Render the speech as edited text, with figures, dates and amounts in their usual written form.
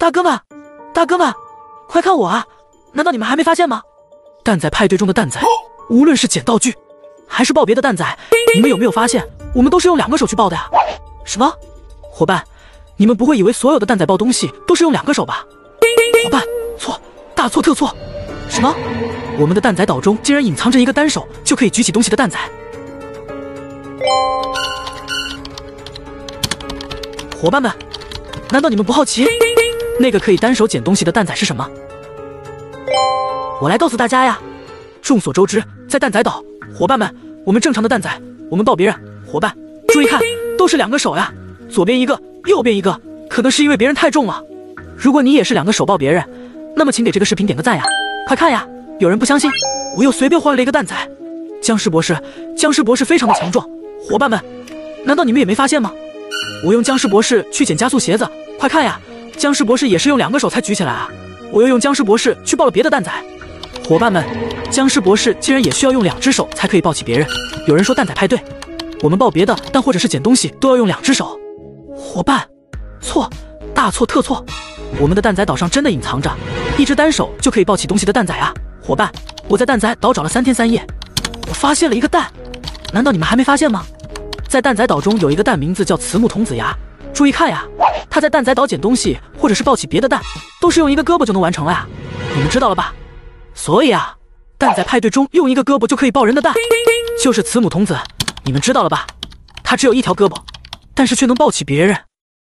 大哥们，大哥们，快看我啊！难道你们还没发现吗？蛋仔派对中的蛋仔，无论是捡道具，还是抱别的蛋仔，你们有没有发现，我们都是用2个手去抱的呀？什么？伙伴，你们不会以为所有的蛋仔抱东西都是用2个手吧？伙伴，错，大错特错！什么？我们的蛋仔岛中竟然隐藏着一个单手就可以举起东西的蛋仔！伙伴们，难道你们不好奇，那个可以单手捡东西的蛋仔是什么？我来告诉大家呀！众所周知，在蛋仔岛，伙伴们，我们正常的蛋仔，我们抱别人，伙伴，注意看，都是2个手呀，左边一个，右边一个，可能是因为别人太重了。如果你也是2个手抱别人，那么请给这个视频点个赞呀！快看呀！有人不相信，我又随便换了一个蛋仔。僵尸博士非常的强壮，伙伴们，难道你们也没发现吗？我用僵尸博士去捡加速鞋子，快看呀！僵尸博士也是用2个手才举起来啊！我又用僵尸博士去抱了别的蛋仔。伙伴们，僵尸博士竟然也需要用2只手才可以抱起别人。有人说蛋仔派对，我们抱别的蛋或者是捡东西都要用2只手。伙伴，错，大错特错！我们的蛋仔岛上真的隐藏着1只单手就可以抱起东西的蛋仔啊！伙伴，我在蛋仔岛找了3天3夜，我发现了一个蛋，难道你们还没发现吗？在蛋仔岛中有一个蛋，名字叫慈木童子牙。注意看呀，他在蛋仔岛捡东西或者是抱起别的蛋，都是用1个胳膊就能完成了呀！你们知道了吧？所以啊，蛋仔派对中用1个胳膊就可以抱人的蛋，就是慈母童子。你们知道了吧？他只有1条胳膊，但是却能抱起别人。